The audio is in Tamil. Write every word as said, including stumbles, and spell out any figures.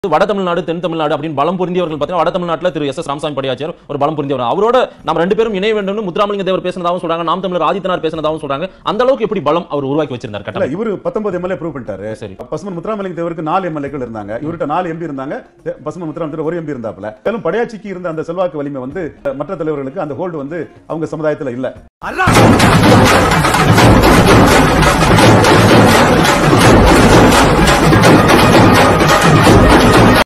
வட தமிழ்நாடு தென் தமிழ்நாடு அப்படின்னு பலம் புரிந்தியவர்கள் பார்த்தீங்கன்னா வட தமிழ்நாட்டில் திரு எஸ் எஸ் ராமசாமி படையாச்சியார் ஒரு பலம் புரிந்தியவர். அவரோட நம்ம ரெண்டு பேரும் இணைய வேண்டும் முத்துராமலிங்க தேவர் பேசினதாகவும் சொல்றாங்க, நாம் தமிழர் ஆதித்தனார் பேசினதாகவும் சொல்றாங்க. அந்த அளவுக்கு எப்படி பலம் அவர் உருவாக்கி வச்சிருந்தார்? கட்டளை இவர் பத்தொன்பது எம்எல்ஏ ப்ரூவ் பண்ணிட்டாரு. சரி, பசுமன் முத்துராமலிங்க தேவருக்கு நாலு எம்எல்ஏக்கள் இருந்தாங்க, இவர்கிட்ட நாலு எம்பி இருந்தாங்க, பசுமன் முத்துராமலிங்க ஒரு எம்பி இருந்தாப்ல. மேலும் படையாச்சிக்கு இருந்த அந்த செல்வாக்கு வலிமை வந்து மற்ற தலைவர்களுக்கு அந்த ஹோல்டு வந்து அவங்க சமுதாயத்தில் இல்ல.